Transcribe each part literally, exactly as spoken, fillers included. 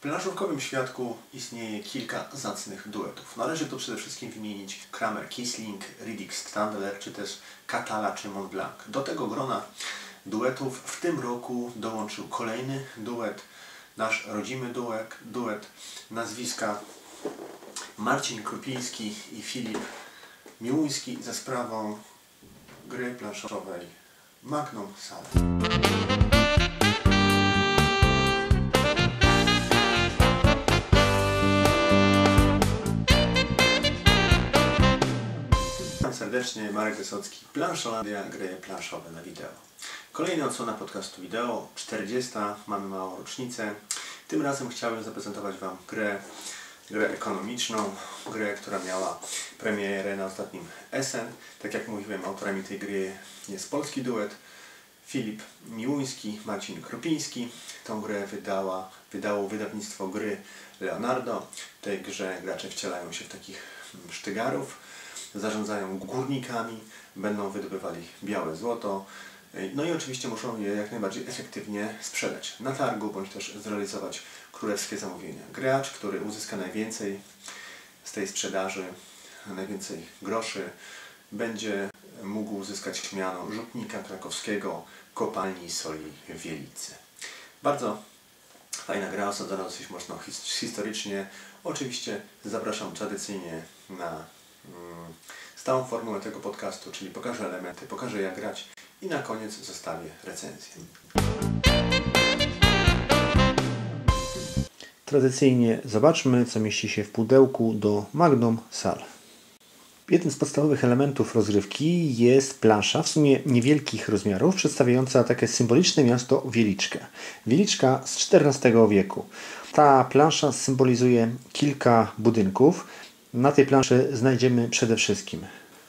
planszówkowym świadku istnieje kilka zacnych duetów. Należy tu przede wszystkim wymienić Kramer-Kiesling, Riddick-Standler, czy też Catala czy Mont Blanc. Do tego grona duetów w tym roku dołączył kolejny duet, nasz rodzimy duet, duet nazwiska Marcin Krupiński i Filip Miłuński ze sprawą gry planszowej Magnum Sala. Witam serdecznie, Marek Wysocki, Planszolandia, gry planszowe na wideo. Kolejna odsłona podcastu wideo, czterdziesta, mamy małą rocznicę. Tym razem chciałbym zaprezentować Wam grę, grę ekonomiczną, grę, która miała premierę na ostatnim Essen. Tak jak mówiłem, autorami tej gry jest polski duet Filip Miłuński, Marcin Krupiński. Tą grę wydała, wydało wydawnictwo gry Leonardo. W tej grze gracze wcielają się w takich sztygarów, zarządzają górnikami, będą wydobywali białe złoto. No i oczywiście muszą je jak najbardziej efektywnie sprzedać na targu, bądź też zrealizować królewskie zamówienia. Gracz, który uzyska najwięcej z tej sprzedaży, najwięcej groszy, będzie mógł uzyskać miano rzutnika krakowskiego kopalni soli w Wielicy. Bardzo fajna gra, osadzona dosyć mocno historycznie. Oczywiście zapraszam tradycyjnie na mm, stałą formułę tego podcastu, czyli pokażę elementy, pokażę jak grać i na koniec zostawię recenzję. Tradycyjnie zobaczmy, co mieści się w pudełku do Magnum Sal. Jednym z podstawowych elementów rozgrywki jest plansza, w sumie niewielkich rozmiarów, przedstawiająca takie symboliczne miasto Wieliczkę. Wieliczka z czternastego wieku. Ta plansza symbolizuje kilka budynków. Na tej planszy znajdziemy przede wszystkim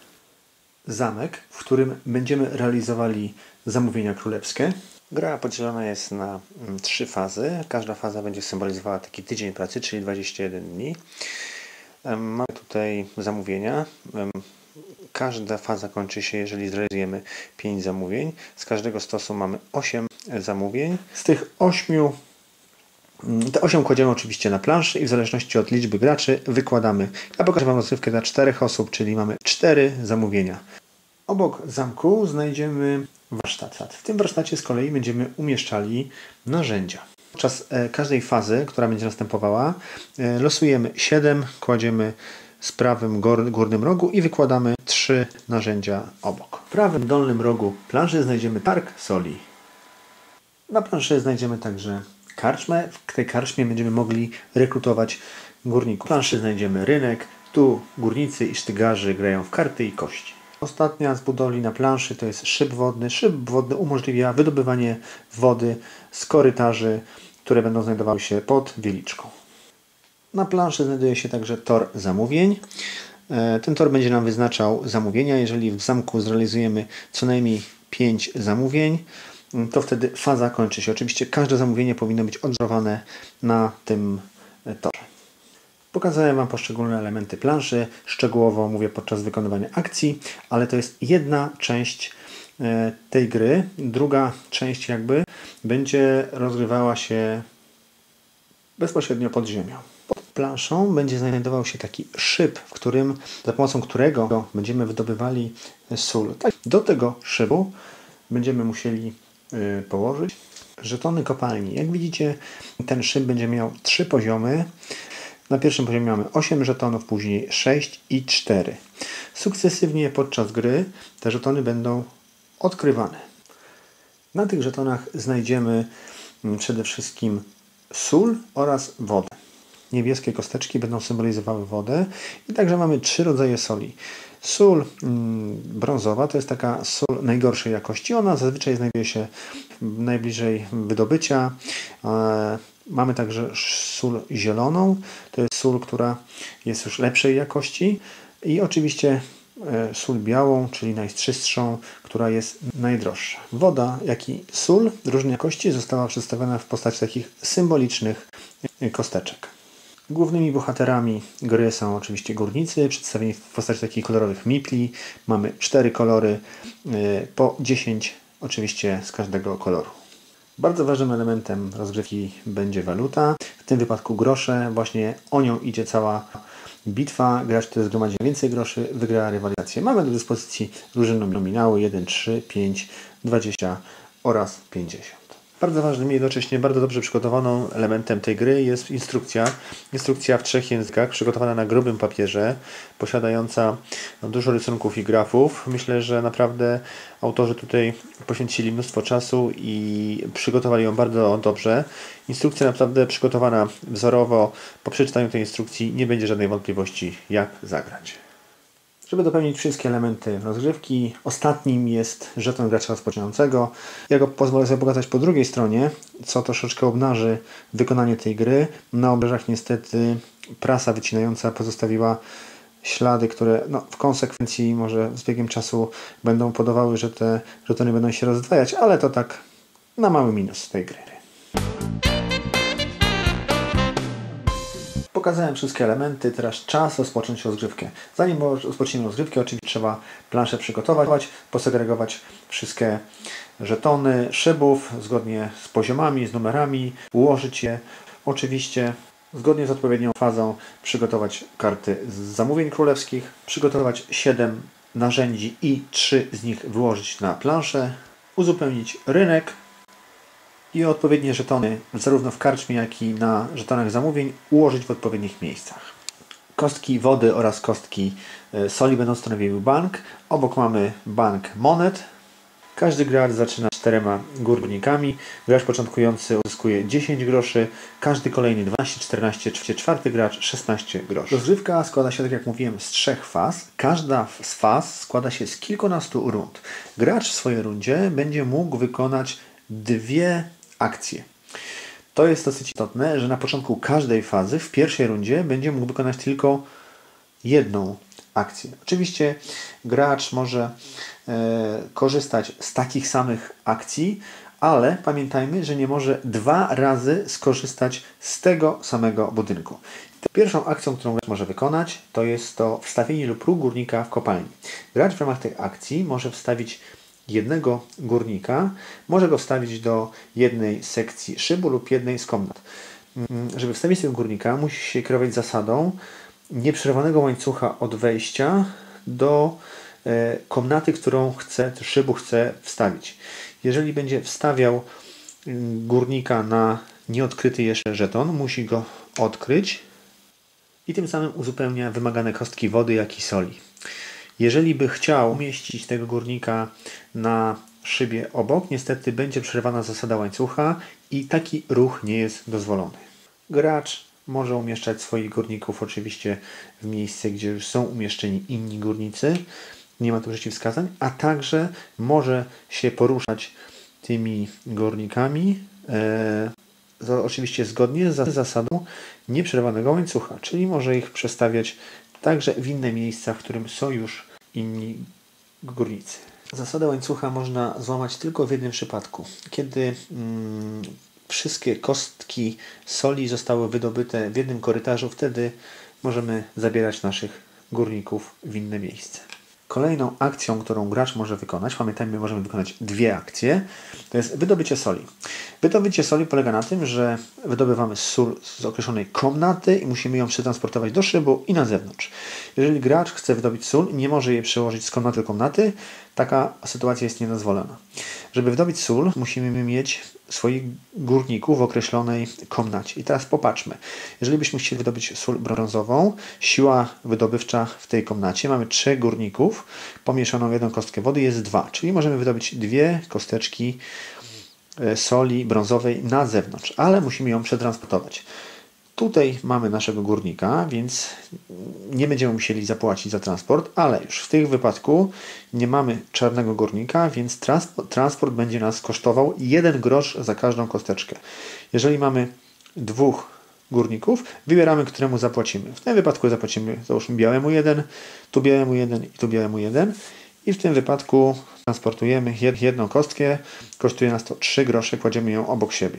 zamek, w którym będziemy realizowali zamówienia królewskie. Gra podzielona jest na trzy fazy. Każda faza będzie symbolizowała taki tydzień pracy, czyli dwadzieścia jeden dni. Mamy tutaj zamówienia. Każda faza kończy się, jeżeli zrealizujemy pięć zamówień. Z każdego stosu mamy osiem zamówień. Z tych ośmiu Te osiem kładziemy oczywiście na planszy i w zależności od liczby graczy wykładamy. Ja pokażę Wam rozgrywkę dla czterech osób, czyli mamy cztery zamówienia. Obok zamku znajdziemy warsztat. W tym warsztacie z kolei będziemy umieszczali narzędzia. Podczas każdej fazy, która będzie następowała, losujemy siedem, kładziemy z prawym górnym rogu i wykładamy trzy narzędzia obok. W prawym dolnym rogu planszy znajdziemy targ soli. Na planszy znajdziemy także karczmę. W tej karczmie będziemy mogli rekrutować górników. W planszy znajdziemy rynek. Tu górnicy i sztygarze grają w karty i kości. Ostatnia z budowli na planszy to jest szyb wodny. Szyb wodny umożliwia wydobywanie wody z korytarzy, które będą znajdowały się pod Wieliczką. Na planszy znajduje się także tor zamówień. Ten tor będzie nam wyznaczał zamówienia. Jeżeli w zamku zrealizujemy co najmniej pięć zamówień, to wtedy faza kończy się. Oczywiście każde zamówienie powinno być odżerowane na tym torze. Pokazałem Wam poszczególne elementy planszy. Szczegółowo mówię podczas wykonywania akcji, ale to jest jedna część tej gry. Druga część jakby będzie rozgrywała się bezpośrednio pod ziemią. Pod planszą będzie znajdował się taki szyb, w którym, za pomocą którego będziemy wydobywali sól. Do tego szybu będziemy musieli położyć żetony kopalni. Jak widzicie, ten szyb będzie miał trzy poziomy. Na pierwszym poziomie mamy osiem żetonów, później sześć i cztery. Sukcesywnie podczas gry te żetony będą odkrywane. Na tych żetonach znajdziemy przede wszystkim sól oraz wodę. Niebieskie kosteczki będą symbolizowały wodę i także mamy trzy rodzaje soli. Sól mm, brązowa to jest taka sól najgorszej jakości. Ona zazwyczaj znajduje się najbliżej wydobycia. E, mamy także sól zieloną. To jest sól, która jest już lepszej jakości. I oczywiście e, sól białą, czyli najczystszą, która jest najdroższa. Woda, jak i sól różnej jakości została przedstawiona w postaci takich symbolicznych kosteczek. Głównymi bohaterami gry są oczywiście górnicy, przedstawieni w postaci takich kolorowych mipli. Mamy cztery kolory, po dziesięć oczywiście z każdego koloru. Bardzo ważnym elementem rozgrywki będzie waluta, w tym wypadku grosze, właśnie o nią idzie cała bitwa. Gracz, który zgromadzi więcej groszy, wygra rywalizację. Mamy do dyspozycji różne nominały jeden, trzy, pięć, dwadzieścia oraz pięćdziesiąt. Bardzo ważnym i jednocześnie bardzo dobrze przygotowaną elementem tej gry jest instrukcja. Instrukcja w trzech językach, przygotowana na grubym papierze, posiadająca dużo rysunków i grafów. Myślę, że naprawdę autorzy tutaj poświęcili mnóstwo czasu i przygotowali ją bardzo dobrze. Instrukcja naprawdę przygotowana wzorowo. Po przeczytaniu tej instrukcji nie będzie żadnej wątpliwości, jak zagrać. Żeby dopełnić wszystkie elementy rozgrywki, ostatnim jest żeton gracza rozpoczynającego. Ja go pozwolę sobie pokazać po drugiej stronie, co troszeczkę obnaży wykonanie tej gry. Na obrzeżach niestety prasa wycinająca pozostawiła ślady, które no, w konsekwencji może z biegiem czasu będą powodowały, że te żetony będą się rozdwajać, ale to tak na mały minus tej gry. Pokazałem wszystkie elementy, teraz czas rozpocząć rozgrywkę. Zanim rozpoczniemy rozgrywkę, oczywiście trzeba planszę przygotować, posegregować wszystkie żetony szybów zgodnie z poziomami, z numerami, ułożyć je. Oczywiście zgodnie z odpowiednią fazą przygotować karty z zamówień królewskich, przygotować siedem narzędzi i trzy z nich wyłożyć na planszę, uzupełnić rynek i odpowiednie żetony zarówno w karczmie, jak i na żetonach zamówień ułożyć w odpowiednich miejscach. Kostki wody oraz kostki soli będą stanowiły bank. Obok mamy bank monet. Każdy gracz zaczyna czterema górnikami. Gracz początkujący uzyskuje dziesięć groszy, każdy kolejny dwanaście, czternaście, czwarty gracz szesnaście groszy. Rozgrywka składa się, tak jak mówiłem, z trzech faz. Każda z faz składa się z kilkunastu rund. Gracz w swojej rundzie będzie mógł wykonać dwie akcje. To jest dosyć istotne, że na początku każdej fazy w pierwszej rundzie będzie mógł wykonać tylko jedną akcję. Oczywiście gracz może e, korzystać z takich samych akcji, ale pamiętajmy, że nie może dwa razy skorzystać z tego samego budynku. Pierwszą akcją, którą gracz może wykonać, to jest to wstawienie lub ruch górnika w kopalni. Gracz w ramach tej akcji może wstawić jednego górnika, może go wstawić do jednej sekcji szybu lub jednej z komnat. Żeby wstawić tego górnika, musi się kierować zasadą nieprzerwanego łańcucha od wejścia do e, komnaty, którą chce, szybu chce wstawić. Jeżeli będzie wstawiał górnika na nieodkryty jeszcze żeton, musi go odkryć i tym samym uzupełnia wymagane kostki wody, jak i soli. Jeżeli by chciał umieścić tego górnika na szybie obok, niestety będzie przerwana zasada łańcucha i taki ruch nie jest dozwolony. Gracz może umieszczać swoich górników oczywiście w miejsce, gdzie już są umieszczeni inni górnicy, nie ma tu przeciwwskazań, a także może się poruszać tymi górnikami, e, to oczywiście zgodnie z zasadą nieprzerwanego łańcucha, czyli może ich przestawiać także w inne miejsca, w którym są już inni górnicy. Zasadę łańcucha można złamać tylko w jednym przypadku. Kiedy mm, wszystkie kostki soli zostały wydobyte w jednym korytarzu, wtedy możemy zabierać naszych górników w inne miejsce. Kolejną akcją, którą gracz może wykonać, pamiętajmy, możemy wykonać dwie akcje, to jest wydobycie soli. Wydobycie soli polega na tym, że wydobywamy sól z określonej komnaty i musimy ją przetransportować do szybu i na zewnątrz. Jeżeli gracz chce wydobyć sól, nie może jej przełożyć z komnaty do komnaty, taka sytuacja jest niedozwolona. Żeby wydobyć sól, musimy mieć swoich górników w określonej komnacie. I teraz popatrzmy. Jeżeli byśmy chcieli wydobyć sól brązową, siła wydobywcza w tej komnacie, mamy trzech górników, pomieszaną w jedną kostkę wody jest dwa, czyli możemy wydobyć dwie kosteczki soli brązowej na zewnątrz, ale musimy ją przetransportować. Tutaj mamy naszego górnika, więc nie będziemy musieli zapłacić za transport, ale już w tym wypadku nie mamy czarnego górnika, więc transport, transport będzie nas kosztował jeden grosz za każdą kosteczkę. Jeżeli mamy dwóch górników, wybieramy, któremu zapłacimy. W tym wypadku zapłacimy, załóżmy, białemu jeden, tu białemu jeden i tu białemu jeden. I w tym wypadku transportujemy jedną kostkę, kosztuje nas to trzy grosze, kładziemy ją obok siebie.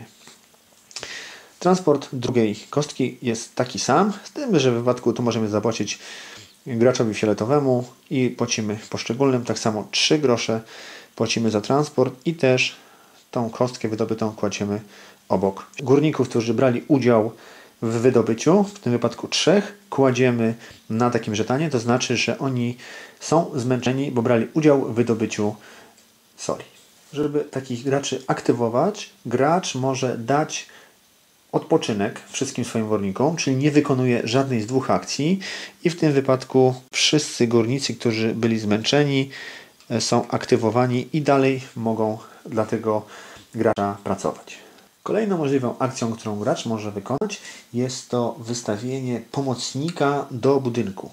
Transport drugiej kostki jest taki sam, z tym, że w wypadku tu możemy zapłacić graczowi fioletowemu i płacimy poszczególnym, tak samo trzy grosze płacimy za transport i też tą kostkę wydobytą kładziemy obok górników, którzy brali udział w wydobyciu, w tym wypadku trzech, kładziemy na takim żetanie, to znaczy, że oni są zmęczeni, bo brali udział w wydobyciu soli. Żeby takich graczy aktywować, gracz może dać odpoczynek wszystkim swoim górnikom, czyli nie wykonuje żadnej z dwóch akcji i w tym wypadku wszyscy górnicy, którzy byli zmęczeni, są aktywowani i dalej mogą dla tego gracza pracować. Kolejną możliwą akcją, którą gracz może wykonać, jest to wystawienie pomocnika do budynku.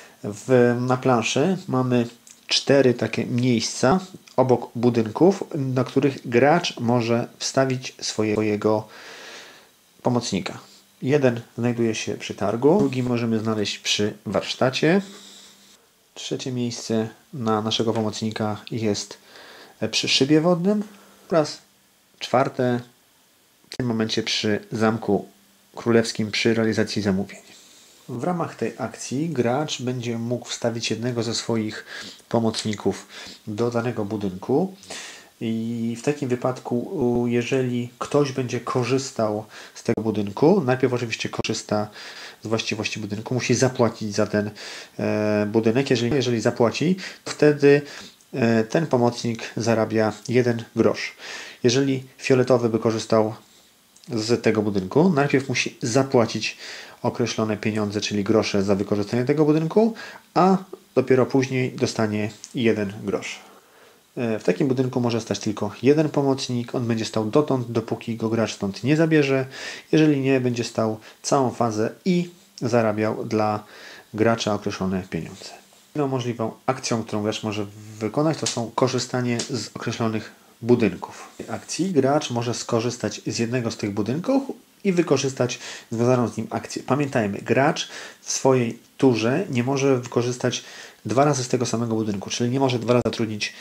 W, na planszy mamy cztery takie miejsca obok budynków, na których gracz może wstawić swojego pomocnika. Jeden znajduje się przy targu, drugi możemy znaleźć przy warsztacie. Trzecie miejsce na naszego pomocnika jest przy szybie wodnym oraz czwarte w tym momencie przy Zamku Królewskim przy realizacji zamówień. W ramach tej akcji gracz będzie mógł wstawić jednego ze swoich pomocników do danego budynku i w takim wypadku, jeżeli ktoś będzie korzystał z tego budynku, najpierw oczywiście korzysta z właściwości budynku, musi zapłacić za ten e, budynek. Jeżeli, jeżeli zapłaci, wtedy e, ten pomocnik zarabia jeden grosz. Jeżeli fioletowy by korzystał z tego budynku, najpierw musi zapłacić określone pieniądze, czyli grosze za wykorzystanie tego budynku, a dopiero później dostanie jeden grosz. W takim budynku może stać tylko jeden pomocnik, on będzie stał dotąd, dopóki go gracz stąd nie zabierze. Jeżeli nie, będzie stał całą fazę i zarabiał dla gracza określone pieniądze. Inną możliwą akcją, którą gracz może wykonać, to są korzystanie z określonych budynków. W akcji gracz może skorzystać z jednego z tych budynków i wykorzystać związaną z nim akcję. Pamiętajmy, gracz w swojej turze nie może wykorzystać dwa razy z tego samego budynku, czyli nie może dwa razy zatrudnić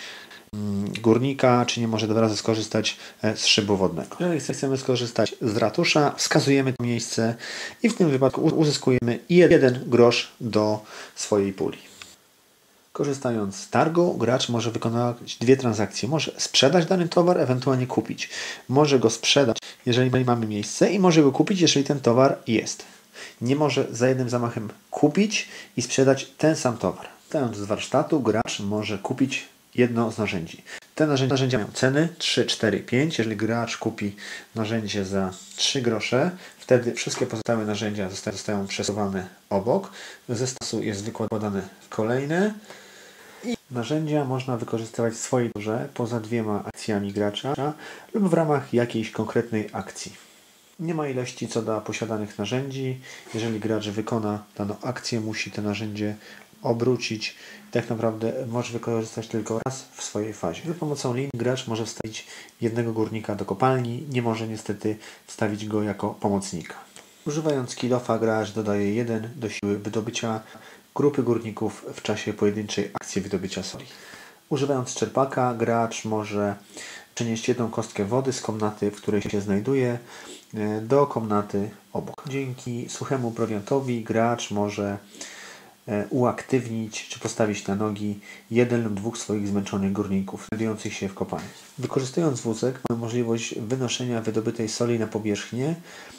górnika, czy nie może dwa razy skorzystać z szybu wodnego. Jeżeli chcemy skorzystać z ratusza, wskazujemy to miejsce i w tym wypadku uzyskujemy jeden grosz do swojej puli. Korzystając z targu, gracz może wykonać dwie transakcje. Może sprzedać dany towar, ewentualnie kupić. Może go sprzedać, jeżeli mamy miejsce, i może go kupić, jeżeli ten towar jest. Nie może za jednym zamachem kupić i sprzedać ten sam towar. Korzystając z warsztatu, gracz może kupić jedno z narzędzi. Te narzędzia, narzędzia mają ceny trzy, cztery, pięć. Jeżeli gracz kupi narzędzie za trzy grosze, wtedy wszystkie pozostałe narzędzia zostają, zostają przesuwane obok. Zestaw jest wykładany w kolejne. I narzędzia można wykorzystywać w swojej turze poza dwiema akcjami gracza lub w ramach jakiejś konkretnej akcji. Nie ma ilości co do posiadanych narzędzi. Jeżeli gracz wykona daną akcję, musi to narzędzie obrócić. Tak naprawdę może wykorzystać tylko raz w swojej fazie. Za pomocą linii gracz może wstawić jednego górnika do kopalni, nie może niestety wstawić go jako pomocnika. Używając kill-offa gracz dodaje jeden do siły wydobycia grupy górników w czasie pojedynczej akcji wydobycia soli. Używając czerpaka gracz może przenieść jedną kostkę wody z komnaty, w której się znajduje, do komnaty obok. Dzięki suchemu prowiantowi gracz może uaktywnić czy postawić na nogi jeden lub dwóch swoich zmęczonych górników znajdujących się w kopalni. Wykorzystując wózek mamy możliwość wynoszenia wydobytej soli na powierzchnię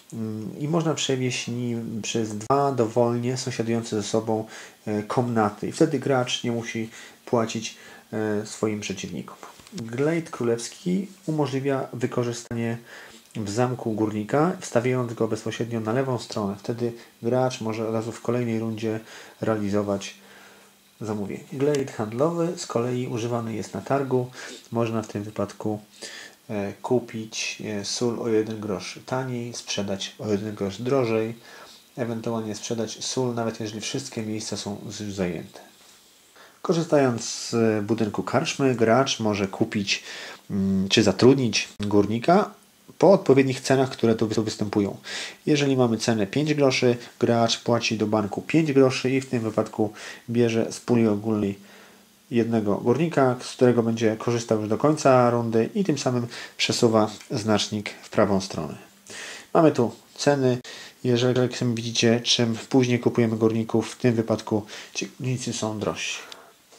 i można przewieźć nim przez dwa dowolnie sąsiadujące ze sobą komnaty i wtedy gracz nie musi płacić swoim przeciwnikom. Glejt królewski umożliwia wykorzystanie w zamku górnika, wstawiając go bezpośrednio na lewą stronę. Wtedy gracz może od razu w kolejnej rundzie realizować zamówienie. Glejt handlowy z kolei używany jest na targu. Można w tym wypadku e, kupić e, sól o jeden grosz taniej, sprzedać o jeden grosz drożej, ewentualnie sprzedać sól, nawet jeżeli wszystkie miejsca są już zajęte. Korzystając z budynku karczmy, gracz może kupić mm, czy zatrudnić górnika po odpowiednich cenach, które tu występują. Jeżeli mamy cenę pięć groszy, gracz płaci do banku pięć groszy i w tym wypadku bierze z puli ogólnej jednego górnika, z którego będzie korzystał już do końca rundy i tym samym przesuwa znacznik w prawą stronę. Mamy tu ceny. Jeżeli, jak sami widzicie, czym później kupujemy górników, w tym wypadku ci górnicy są drożsi.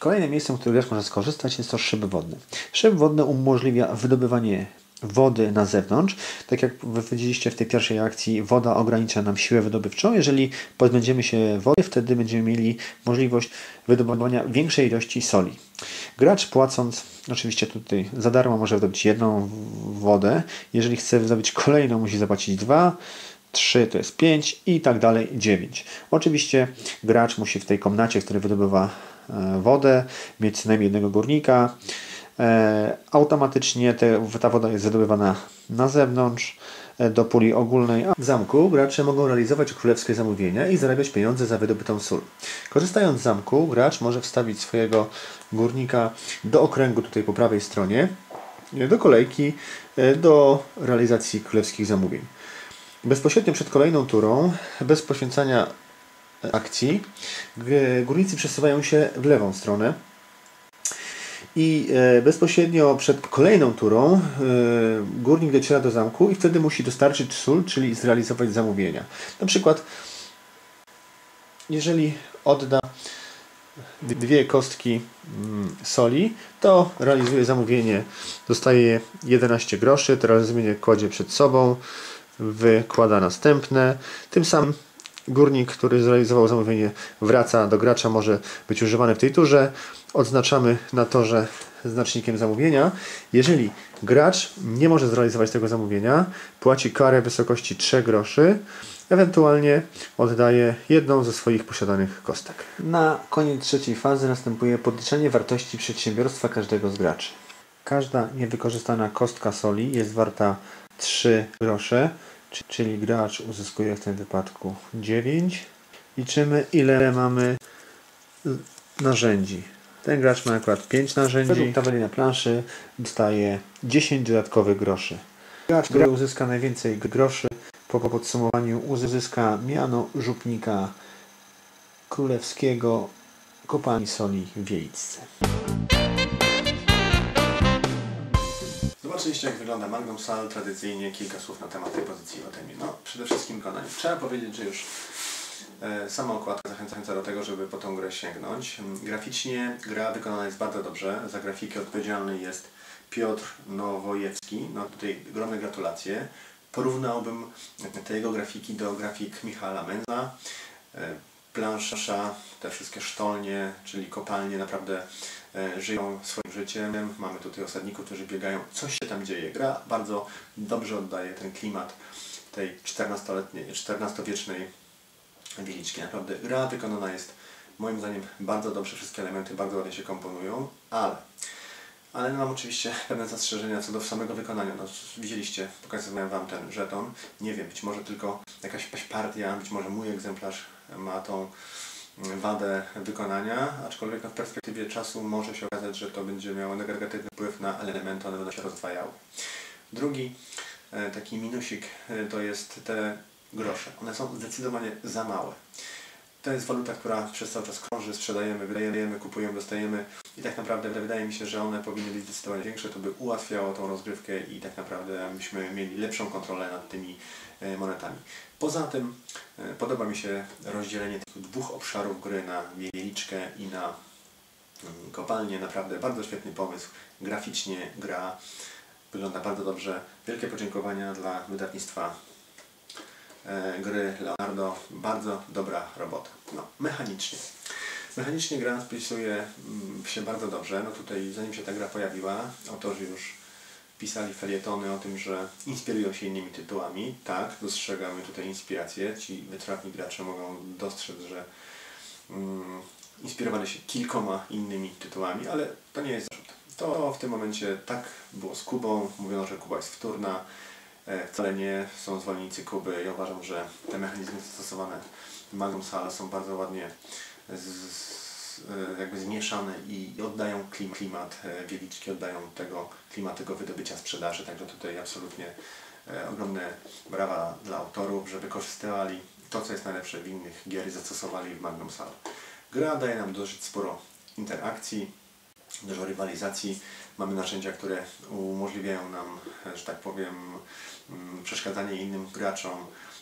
Kolejnym miejscem, z którego gracz może skorzystać, jest to szyb wodny. Szyb wodny umożliwia wydobywanie wody na zewnątrz. Tak jak widzieliście w tej pierwszej akcji, woda ogranicza nam siłę wydobywczą. Jeżeli pozbędziemy się wody, wtedy będziemy mieli możliwość wydobywania większej ilości soli. Gracz, płacąc oczywiście tutaj za darmo, może wydobyć jedną wodę. Jeżeli chce wydobyć kolejną, musi zapłacić dwa, trzy to jest pięć i tak dalej, dziewięć. Oczywiście gracz musi w tej komnacie, w której wydobywa wodę, mieć co najmniej jednego górnika. E, automatycznie te, ta woda jest wydobywana na zewnątrz e, do puli ogólnej. A w zamku gracze mogą realizować królewskie zamówienia i zarabiać pieniądze za wydobytą sól. Korzystając z zamku, gracz może wstawić swojego górnika do okręgu tutaj po prawej stronie, do kolejki e, do realizacji królewskich zamówień. Bezpośrednio przed kolejną turą, bez poświęcania akcji, górnicy przesuwają się w lewą stronę i bezpośrednio przed kolejną turą górnik dociera do zamku i wtedy musi dostarczyć sól, czyli zrealizować zamówienia. Na przykład, jeżeli odda dwie kostki soli, to realizuje zamówienie, dostaje jedenaście groszy, to zamówienie kładzie przed sobą, wykłada następne, tym samym górnik, który zrealizował zamówienie, wraca do gracza, może być używany w tej turze. Odznaczamy na torze znacznikiem zamówienia. Jeżeli gracz nie może zrealizować tego zamówienia, płaci karę w wysokości trzech groszy, ewentualnie oddaje jedną ze swoich posiadanych kostek. Na koniec trzeciej fazy następuje podliczenie wartości przedsiębiorstwa każdego z graczy. Każda niewykorzystana kostka soli jest warta trzy grosze, czyli gracz uzyskuje w tym wypadku dziewięć. Liczymy, ile mamy narzędzi. Ten gracz ma akurat pięć narzędzi. Według tabeli na planszy dostaje dziesięć dodatkowych groszy. Gracz, który uzyska najwięcej groszy, po podsumowaniu uzyska miano żupnika królewskiego kopalni soli w Wieliczce. Zobaczyliście, jak wygląda Magnum Sal. Tradycyjnie kilka słów na temat tej pozycji o temie. No, przede wszystkim wykonanie. Trzeba powiedzieć, że już e, sama okładka zachęca do tego, żeby po tą grę sięgnąć. Graficznie gra wykonana jest bardzo dobrze. Za grafikę odpowiedzialny jest Piotr Nowojewski. No tutaj ogromne gratulacje. Porównałbym te jego grafiki do grafik Michała Menza. E, plansza, te wszystkie sztolnie, czyli kopalnie naprawdę e, żyją swoim życiem. Mamy tutaj osadników, którzy biegają. Coś się tam dzieje. Gra bardzo dobrze oddaje ten klimat tej czternastoletniej, czternastowiecznej Wieliczki. Naprawdę gra wykonana jest moim zdaniem bardzo dobrze. Wszystkie elementy bardzo ładnie się komponują, ale ale mam oczywiście pewne zastrzeżenia co do samego wykonania. No, widzieliście, pokazywałem Wam ten żeton. Nie wiem, być może tylko jakaś partia, być może mój egzemplarz ma tą wadę wykonania, aczkolwiek no, w perspektywie czasu może się okazać, że to będzie miało negatywny wpływ na elementy, one będą się rozdwajały. Drugi e, taki minusik e, to jest te grosze. One są zdecydowanie za małe. To jest waluta, która przez cały czas krąży, sprzedajemy, wydajemy, kupujemy, dostajemy i tak naprawdę wydaje mi się, że one powinny być zdecydowanie większe, to by ułatwiało tą rozgrywkę i tak naprawdę byśmy mieli lepszą kontrolę nad tymi monetami. Poza tym podoba mi się rozdzielenie tych dwóch obszarów gry na Wieliczkę i na kopalnię. Naprawdę bardzo świetny pomysł. Graficznie gra wygląda bardzo dobrze. Wielkie podziękowania dla wydawnictwa gry Leonardo. Bardzo dobra robota. No, mechanicznie. Mechanicznie gra spisuje się bardzo dobrze. No tutaj, zanim się ta gra pojawiła, autorzy już pisali felietony o tym, że inspirują się innymi tytułami. Tak, dostrzegamy tutaj inspiracje. Ci wytrawni gracze mogą dostrzec, że mm, inspirowali się kilkoma innymi tytułami, ale to nie jest zarzut. To w tym momencie tak było z Kubą. Mówiono, że Kuba jest wtórna. Wcale nie są zwolennicy Kuby. Ja uważam, że te mechanizmy zastosowane w Magnum Sal są bardzo ładnie z, z, jakby zmieszane i oddają klimat, klimat Wieliczki, oddają tego klimatu tego wydobycia sprzedaży. Także tutaj absolutnie e, ogromne brawa dla autorów, że wykorzystywali to, co jest najlepsze w innych gier i zastosowali w Magnum Sal. Gra daje nam dosyć sporo interakcji, dużo rywalizacji. Mamy narzędzia, które umożliwiają nam, że tak powiem, przeszkadzanie innym graczom.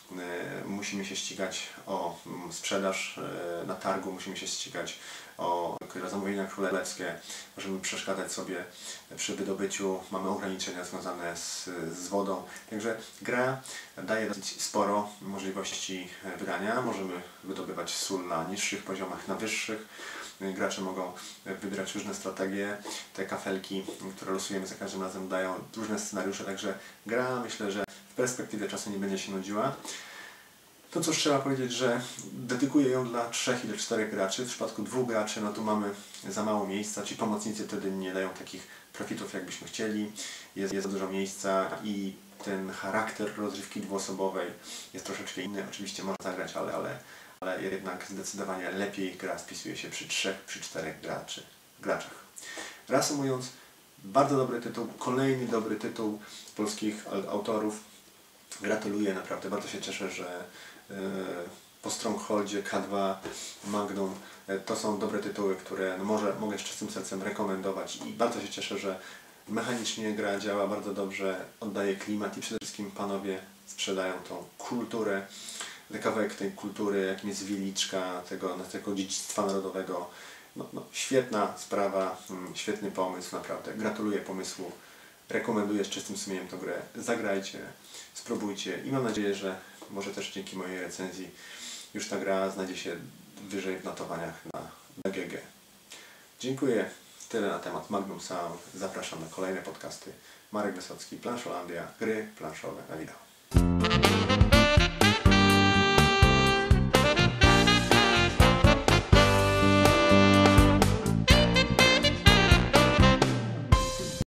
musimy się ścigać o sprzedaż na targu, musimy się ścigać o zamówienia królewskie, możemy przeszkadzać sobie przy wydobyciu, mamy ograniczenia związane z, z wodą. Także gra daje dosyć sporo możliwości wygrania. Możemy wydobywać sól na niższych poziomach, na wyższych. Gracze mogą wybierać różne strategie. Te kafelki, które losujemy za każdym razem, dają różne scenariusze, także gra, myślę, że w perspektywie czasu nie będzie się nudziła. To cóż, trzeba powiedzieć, że dedykuję ją dla trzech ili czterech graczy. W przypadku dwóch graczy, no tu mamy za mało miejsca, ci pomocnicy wtedy nie dają takich profitów, jakbyśmy chcieli. Jest, jest za dużo miejsca i ten charakter rozrywki dwuosobowej jest troszeczkę inny. Oczywiście można zagrać, ale, ale, ale jednak zdecydowanie lepiej gra spisuje się przy trzech, przy czterech graczy, graczach. Reasumując, bardzo dobry tytuł, kolejny dobry tytuł polskich autorów. Gratuluję, naprawdę bardzo się cieszę, że po Strongholdzie, K dwa, Magnum to są dobre tytuły, które no może mogę z czystym sercem rekomendować i bardzo się cieszę, że mechanicznie gra działa bardzo dobrze, oddaje klimat i przede wszystkim panowie sprzedają tą kulturę, kawałek tej kultury, jakim jest Wieliczka, tego, tego dziedzictwa narodowego. No, no, świetna sprawa, świetny pomysł, naprawdę. Gratuluję pomysłu, rekomenduję z czystym sumieniem tę grę. Zagrajcie, spróbujcie i mam nadzieję, że może też dzięki mojej recenzji już ta gra znajdzie się wyżej w notowaniach na B G G. Dziękuję. Tyle na temat Magnum Sound. Zapraszam na kolejne podcasty. Marek Wysocki, Planszolandia, gry planszowe na wideo.